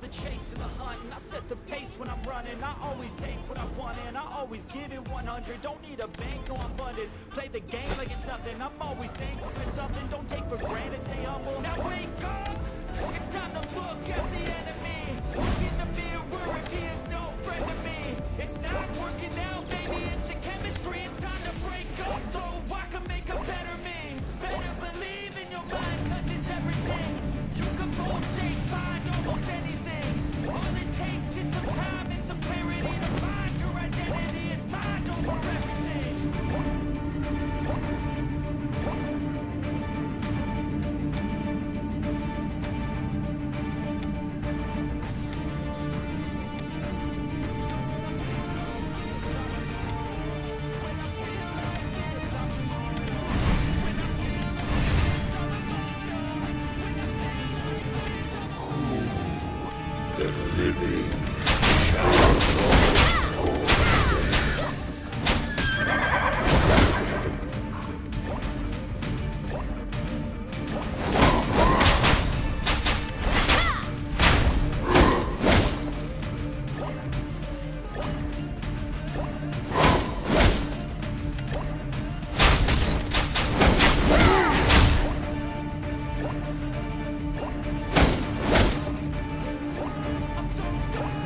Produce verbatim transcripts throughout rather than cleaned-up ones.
the chase and the hunt, and I set the pace when I'm running. I always take what I want and I always give it one hundred. Don't need a bank, no I'm funded. Play the game like it's nothing. I'm always thankful for something. Don't take for granted, stay humble. Now wake up, it's time to look at the enemy. Look in the mirror if he is no friend to me. It's not working out, baby, it's the chemistry. It's time to break up so I can make a better me. Better believe in your mind, cause it's everything. You can bold shape, find almost anything. All it takes is some time and some clarity to find your identity. It's mind over everything. The living shall go for death. I'm so done.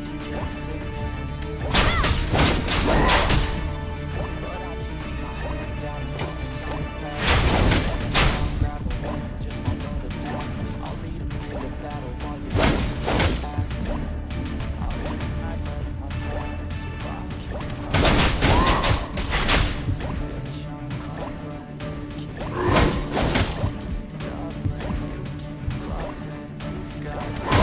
tried to kill the sickness, but I just keep my head down and focus on the facts. Grab a woman, just follow the path. I'll lead them in the battle while you just get back. I'll leave a knife out in my pants if I can't. Bitch, I'm crumbling. Keep doubling, keep bluffing. You've got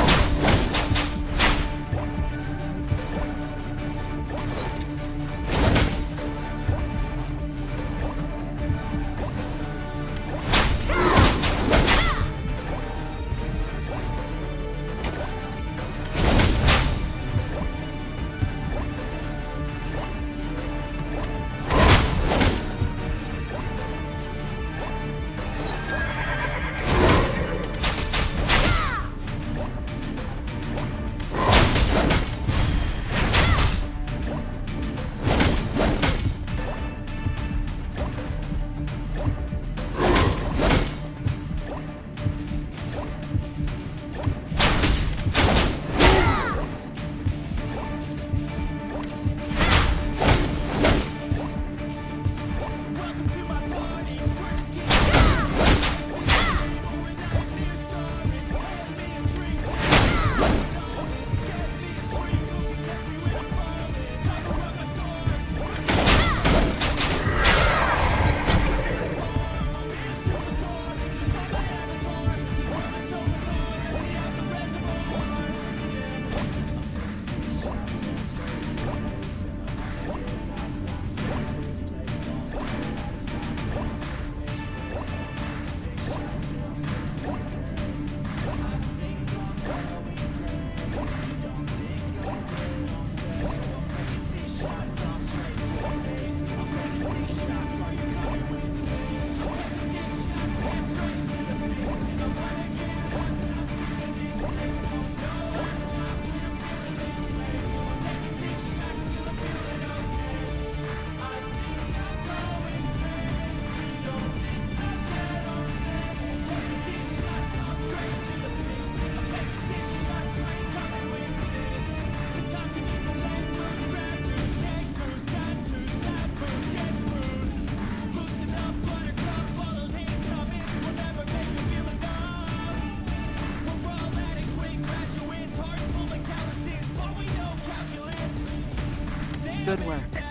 Good work.